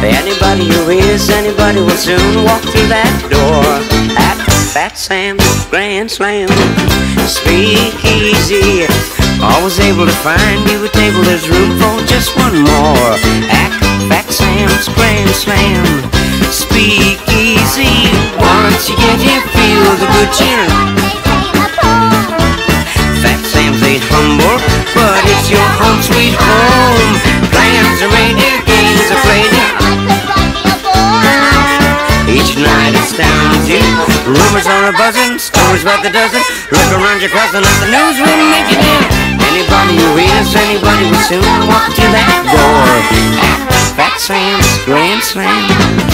Anybody who is, anybody will soon walk through that door at Fat Sam's Grand Slam Speakeasy. Always able to find you a table, there's room for just one more at Fat Sam's Grand Slam Speakeasy. Once you get here, feel the good cheer. Fat Sam's ain't humble, but it's your home sweet home. Plans are made here, games are played here. Each night it's down to rumors are a buzzing, stories about the dozen. Look around your cousin at the news will make it in. Anybody who is, anybody will soon walk through that door at Fat Sam's Grand Slam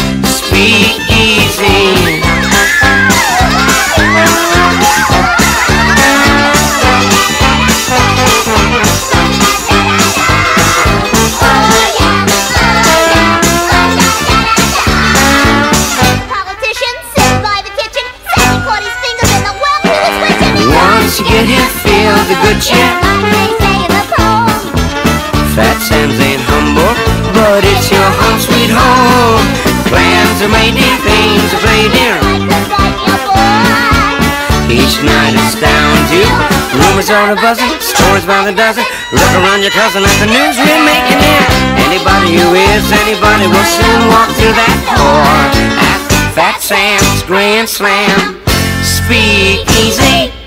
Speakeasy. Once you get here, feel the good cheer. Fat Sam's ain't humble, but it's your home sweet home. Plans are made dear, things are played dear. Each night it's down to rumors are a buzzing, stories by the dozen. Look around your cousin at the news we're making here. Anybody who is, anybody will soon walk through that door at Fat Sam's Grand Slam Speakeasy.